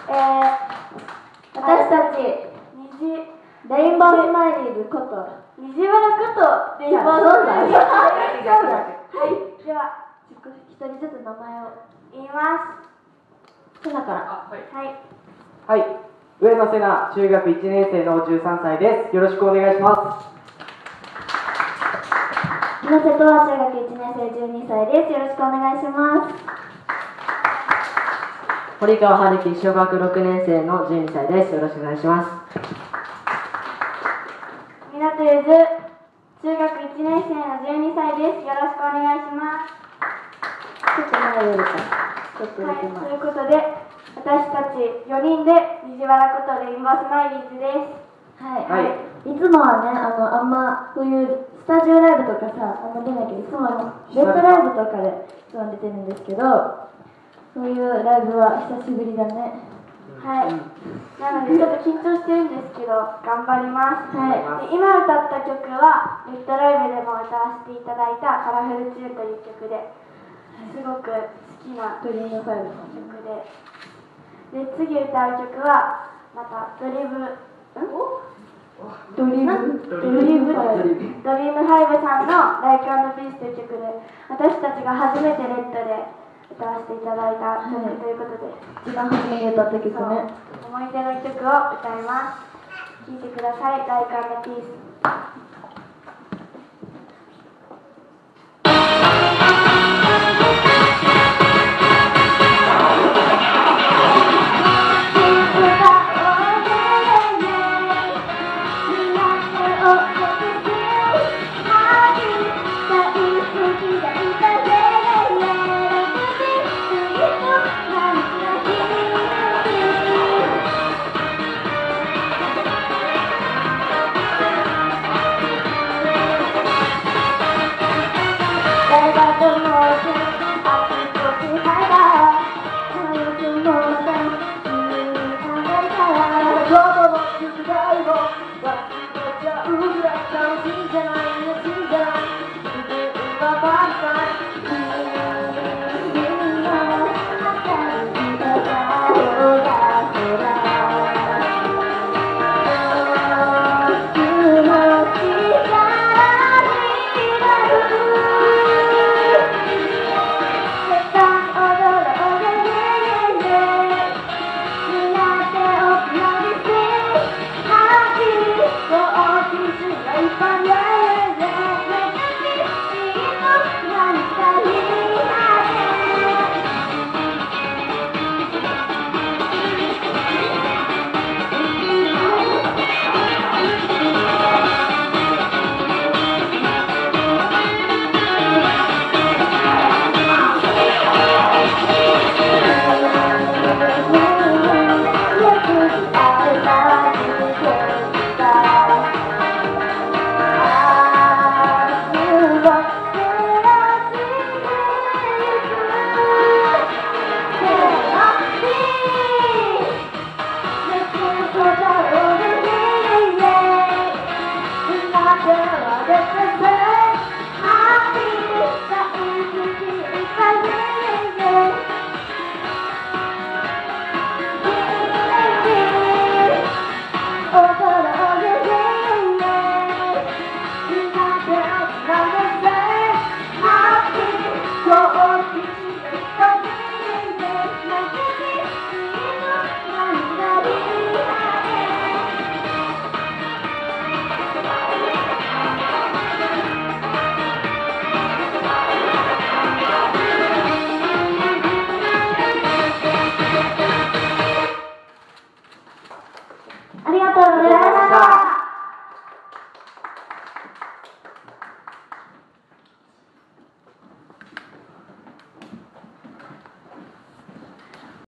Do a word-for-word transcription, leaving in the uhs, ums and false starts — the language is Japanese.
えー、私たち虹レインボースマイリーズこと虹原ことレインボースマイリーズです。はい、では一人ずつ名前を言います。セナから。 はい、 はい、上野セナ、中学いちねん生のじゅうさんさいです。よろしくお願いします。 稲瀬戸は中学いちねん生じゅうにさいです。よろしくお願いします。 堀川春樹、小学ろくねん生のじゅうにさいです。よろしくお願いします。 港ゆず、中学いちねん生のじゅうにさいです。よろしくお願いします。ちょっと前よりかちょっとはい、 ということで、私たちよにんで虹原ことレインボースマイリーズです。はい、はい、いつもはね、あのあんまこういうスタジオライブとかさ、あんま出ないけど、いつもはネットライブとかでいつも出てるんですけど、そういうライブは久しぶりだね。はい、うん、なのでちょっと緊張してるんですけど頑張ります。はい、で今歌った曲はネットライブでも歌わせていただいた「カラフルチューン」という曲ですごく好きなドリームファイブの曲で、で次歌う曲はまたドリブんドリブドリブドリームファイブさんの「ライク&ピース」という曲で、私たちが初めてレッドで歌わせていただいた曲ということで、一番初めに歌った曲ね。思い出の曲を歌います。聴いてください。ライク&ピース。